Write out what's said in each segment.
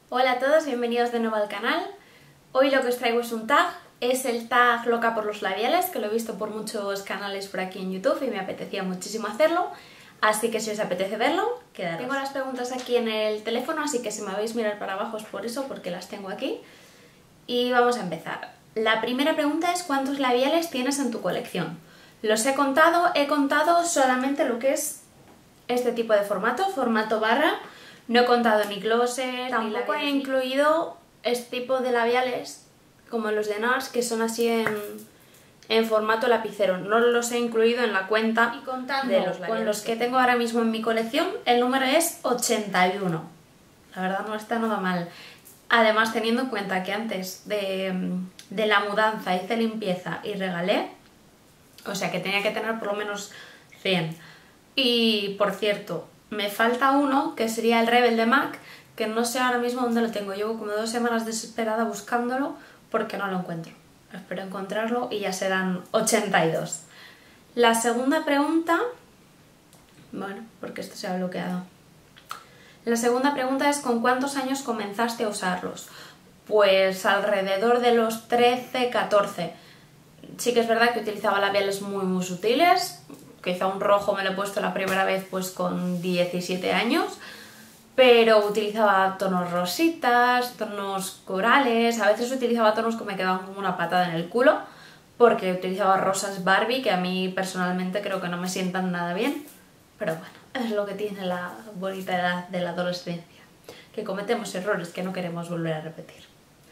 Hola a todos, bienvenidos de nuevo al canal. Hoy lo que os traigo es un tag, es el tag Loca por los labiales, que lo he visto por muchos canales por aquí en YouTube y me apetecía muchísimo hacerlo, así que si os apetece verlo, quedaros. Tengo las preguntas aquí en el teléfono, así que si me veis mirar para abajo es por eso, porque las tengo aquí. Y vamos a empezar. La primera pregunta es ¿cuántos labiales tienes en tu colección? Los he contado solamente lo que es este tipo de formato barra. No he contado ni glosses, tampoco he incluido este tipo de labiales como los de NARS, que son así en formato lapicero. No los he incluido en la cuenta. Y contando de los con los que tengo ahora mismo en mi colección, el número es 81. La verdad no está nada mal. Además, teniendo en cuenta que antes de la mudanza hice limpieza y regalé, o sea que tenía que tener por lo menos 100. Y por cierto, me falta uno, que sería el Rebel de MAC, que no sé ahora mismo dónde lo tengo. Llevo como 2 semanas desesperada buscándolo porque no lo encuentro. Espero encontrarlo y ya serán 82. La segunda pregunta... Bueno, porque esto se ha bloqueado. La segunda pregunta es ¿con cuántos años comenzaste a usarlos? Pues alrededor de los 13, 14. Sí que es verdad que utilizaba labiales muy sutiles. Quizá un rojo me lo he puesto la primera vez pues con 17 años, pero utilizaba tonos rositas, tonos corales, a veces utilizaba tonos que me quedaban como una patada en el culo, porque utilizaba rosas Barbie, que a mí personalmente creo que no me sientan nada bien, pero bueno, es lo que tiene la bonita edad de la adolescencia, que cometemos errores que no queremos volver a repetir.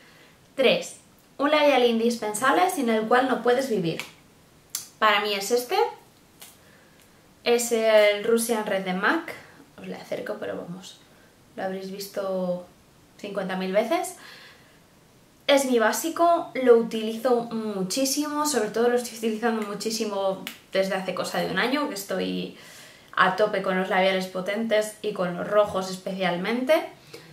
3. Un labial indispensable sin el cual no puedes vivir. Para mí es este. Es el Russian Red de MAC, os le acerco pero vamos, lo habréis visto 50.000 veces. Es mi básico, lo utilizo muchísimo, sobre todo lo estoy utilizando muchísimo desde hace cosa de un año, que estoy a tope con los labiales potentes y con los rojos especialmente.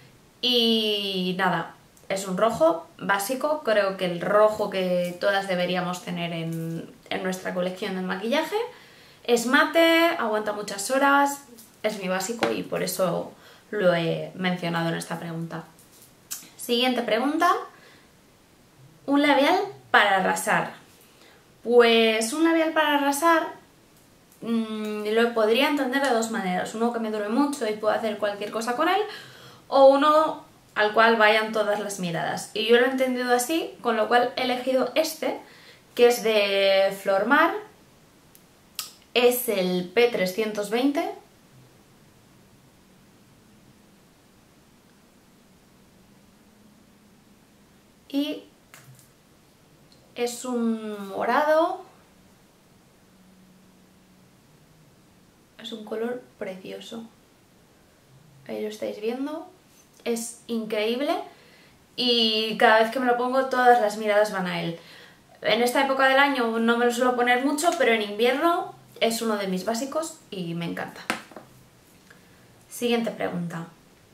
Y nada, es un rojo básico, creo que el rojo que todas deberíamos tener en nuestra colección de maquillaje. Es mate, aguanta muchas horas, es mi básico y por eso lo he mencionado en esta pregunta. Siguiente pregunta. ¿Un labial para arrasar? Pues un labial para arrasar lo podría entender de dos maneras. Uno que me dure mucho y pueda hacer cualquier cosa con él, o uno al cual vayan todas las miradas. Y yo lo he entendido así, con lo cual he elegido este, que es de Flormar. Es el P320 y es un morado, es un color precioso, ahí lo estáis viendo, es increíble y cada vez que me lo pongo todas las miradas van a él. En esta época del año no me lo suelo poner mucho, pero en invierno es uno de mis básicos y me encanta. Siguiente pregunta.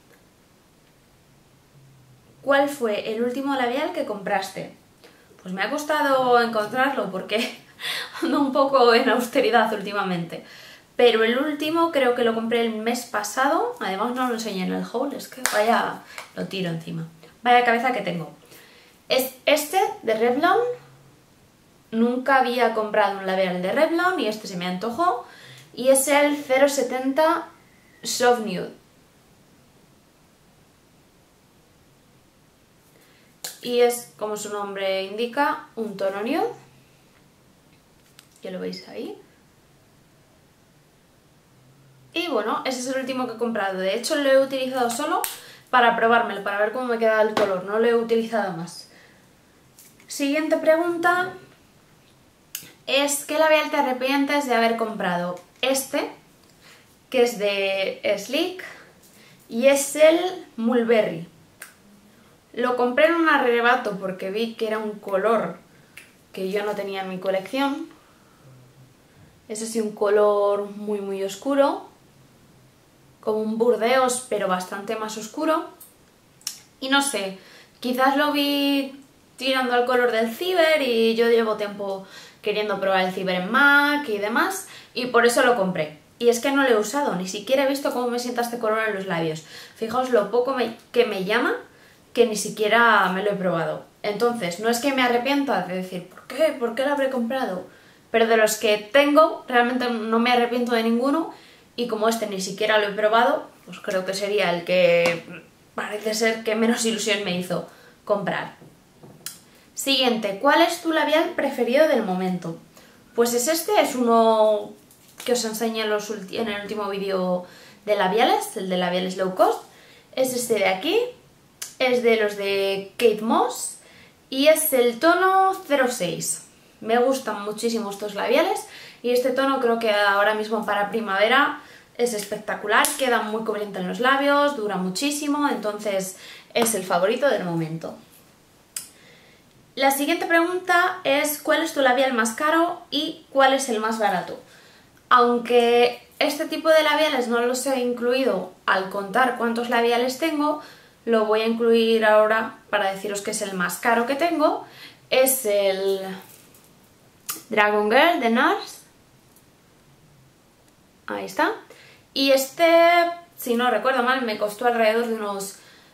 ¿Cuál fue el último labial que compraste? Pues me ha costado encontrarlo porque ando un poco en austeridad últimamente. Pero el último creo que lo compré el mes pasado. Además no lo enseñé en el haul, es que vaya, lo tiro encima. Vaya cabeza que tengo. Es este de Revlon. Nunca había comprado un labial de Revlon y este se me antojó. Y es el 070 Soft Nude. Y es, como su nombre indica, un tono nude. Ya lo veis ahí. Y bueno, ese es el último que he comprado. De hecho lo he utilizado solo para probármelo, para ver cómo me queda el color. No lo he utilizado más. Siguiente pregunta. Es ¿qué labial te arrepientes de haber comprado? Este, que es de Sleek, y es el Mulberry. Lo compré en un arrebato porque vi que era un color que yo no tenía en mi colección. Es así un color muy oscuro, como un burdeos pero bastante más oscuro. Y no sé, quizás lo vi tirando al color del ciber y yo llevo tiempo queriendo probar el ciber en MAC y demás, y por eso lo compré. Y es que no lo he usado, ni siquiera he visto cómo me sienta este color en los labios. Fijaos lo poco que me llama, que ni siquiera me lo he probado. Entonces, no es que me arrepienta de decir, ¿por qué? ¿Por qué lo habré comprado? Pero de los que tengo, realmente no me arrepiento de ninguno, y como este ni siquiera lo he probado, pues creo que sería el que parece ser que menos ilusión me hizo comprar. Siguiente, ¿cuál es tu labial preferido del momento? Pues es uno que os enseñé en el último vídeo de labiales, el de labiales low cost. Es este de aquí, es de los de Kate Moss y es el tono 06. Me gustan muchísimo estos labiales y este tono creo que ahora mismo para primavera es espectacular, queda muy cubriente en los labios, dura muchísimo, entonces es el favorito del momento. La siguiente pregunta es ¿cuál es tu labial más caro y cuál es el más barato? Aunque este tipo de labiales no los he incluido al contar cuántos labiales tengo, lo voy a incluir ahora para deciros que es el más caro que tengo. Es el Dragon Girl de NARS. Ahí está. Y este, si no recuerdo mal, me costó alrededor de unos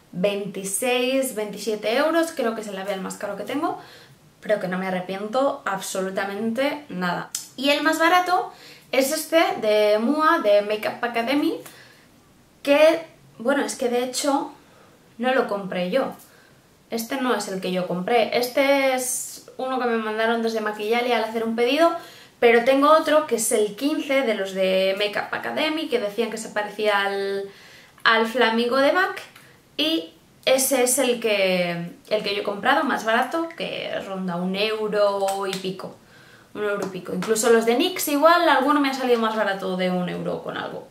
26-27 euros, creo que es el labial más caro que tengo, pero que no me arrepiento absolutamente nada. Y el más barato es este de Mua, de Makeup Academy, que, bueno, es que de hecho no lo compré yo. Este no es el que yo compré, este es uno que me mandaron desde Maquillalia al hacer un pedido, pero tengo otro que es el 15 de los de Makeup Academy, que decían que se parecía al Flamingo de MAC. Y ese es el que yo he comprado, más barato, que ronda €1 y pico. €1 y pico. Incluso los de NYX igual, alguno me ha salido más barato de €1 con algo.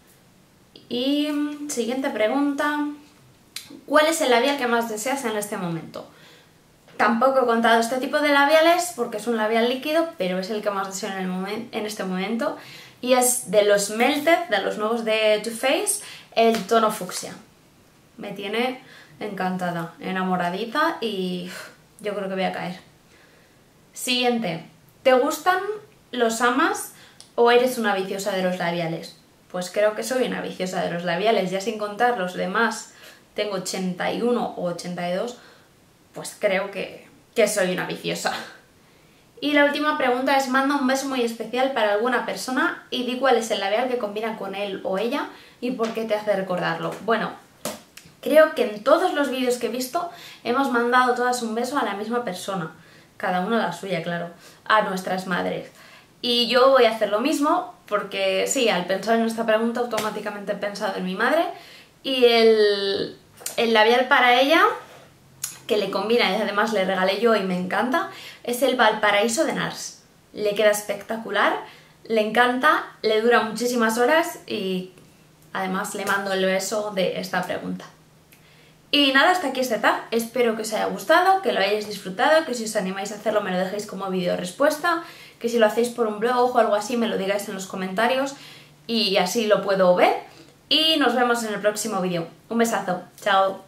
Y siguiente pregunta. ¿Cuál es el labial que más deseas en este momento? Tampoco he contado este tipo de labiales porque es un labial líquido, pero es el que más deseo en este momento. Y es de los Melted, de los nuevos de Too Faced, el tono fucsia. Me tiene encantada, enamoradita y yo creo que voy a caer. Siguiente, ¿te gustan, los amas o eres una viciosa de los labiales? Pues creo que soy una viciosa de los labiales, ya sin contar los demás, tengo 81 o 82, pues creo que soy una viciosa. Y la última pregunta es, manda un beso muy especial para alguna persona y di cuál es el labial que combina con él o ella y por qué te hace recordarlo. Bueno, creo que en todos los vídeos que he visto hemos mandado todas un beso a la misma persona, cada uno la suya, claro, a nuestras madres. Y yo voy a hacer lo mismo porque sí, al pensar en esta pregunta automáticamente he pensado en mi madre y el labial para ella, que le combina y además le regalé yo y me encanta, es el Valparaíso de NARS. Le queda espectacular, le encanta, le dura muchísimas horas y además le mando el beso de esta pregunta. Y nada, hasta aquí este tag, espero que os haya gustado, que lo hayáis disfrutado, que si os animáis a hacerlo me lo dejéis como vídeo respuesta, que si lo hacéis por un blog o algo así me lo digáis en los comentarios y así lo puedo ver. Y nos vemos en el próximo vídeo. Un besazo, chao.